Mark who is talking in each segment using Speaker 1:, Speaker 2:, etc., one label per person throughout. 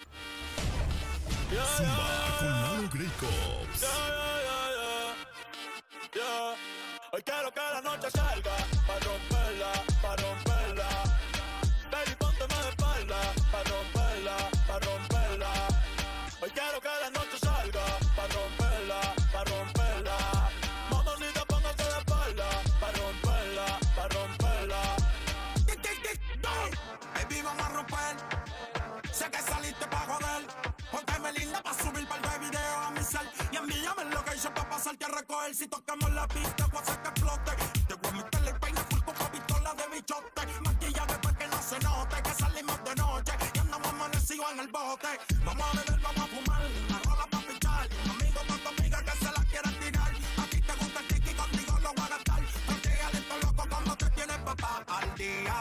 Speaker 1: Zumba con Lalo Grey Cops.
Speaker 2: Hoy quiero que la noche salga pa' romperla, pa' romperla. Baby, pónteme de espalda pa' romperla, pa' romperla. Hoy quiero que la noche salga pa' romperla, pa' romperla. Mamacita, póngase de espalda pa' romperla, pa' romperla.
Speaker 3: Baby, vamos a romper. Sé que saliste pa' joder. Pónteme linda pa' subir par de videos a mi cel. Y envíame el location pa' pasarte a recoger. Si tocamos la pista, voy a hacer que explote. Te voy a meterle el peine full con pistola de bichote. Maquilla después que no se note que salimos de noche y andamos amanecidos en el bote. Vamos a beber, vamos a fumar, una rola pa' pichar. Amigo con tu amiga que se la quieran tirar. A ti te gusta el tiki, contigo lo voy a gastar. No llegas lento loco cuando te tienes papá al día.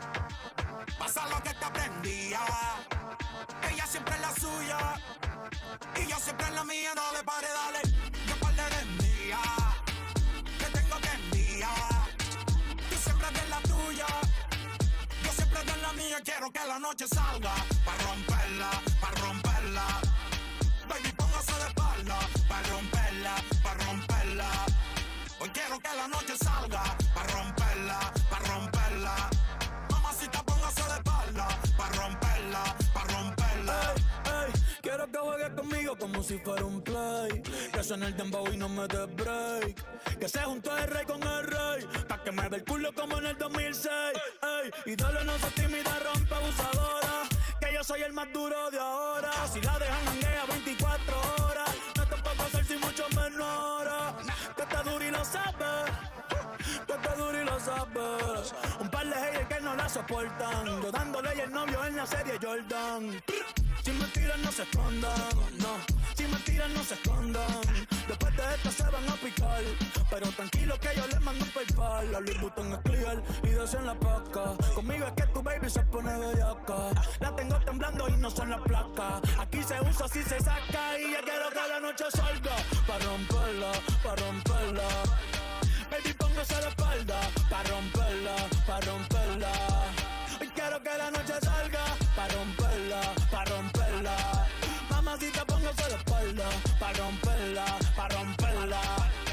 Speaker 3: Pasa lo que te aprendía. Ella siempre es la suya y yo siempre es la mía. No le pare, dale, que par de mía. Te tengo que enviar. Tú siempre eres la tuya, yo siempre eres la mía. Quiero que la noche salga pa' romperla, pa' romperla. Baby, póngase de espalda pa' romperla, pa' romperla. Hoy quiero que la noche salga pa' romperla, pa' romperla. Mamacita, póngase de espalda pa' romperla, pa' romperla.
Speaker 2: Ey, quiero que juegues conmigo como si fuera un play. Que suene el dembow y no me des break. Que se juntó el rey con el rey, pa' que me dé el culo como en el 2006. Ey, y dale, no seas tímida, rompe abusadora. Que yo soy el más duro de ahora. Si la dejan janguea 24 horas, no te puedo hacer sin mucho menor. Que está duro y lo sabes, que está duro y lo sabes. Un par de haters que no la soportan, yo dándole y el novio en la serie Jordan. Si me tiran no se escondan, no. Si me tiran no se escondan. Después de esto se van a picar, pero tranquilo que yo les mando un PayPal. La Louis Vuitton es clear y dos en la paca. Conmigo es que tu baby se pone bellaca. La tengo temblando y no son las placas. Aquí se usa, así se saca. Y ya quiero que la noche salga pa' romperla, pa' romperla. Baby, póngase la espalda pa' romperla, pa' romperla. Hoy quiero que la noche salga pa' romperla, pa' romperla. Mamacita, póngase la espalda pa' romperla, pa' romperla.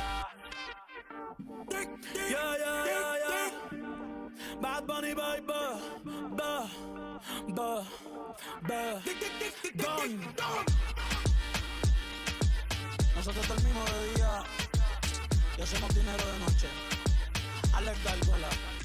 Speaker 2: Yeah. Bad Bunny, baby. Gone. Nosotros dormimos de día y hacemos dinero de noche. Alex Gárgola.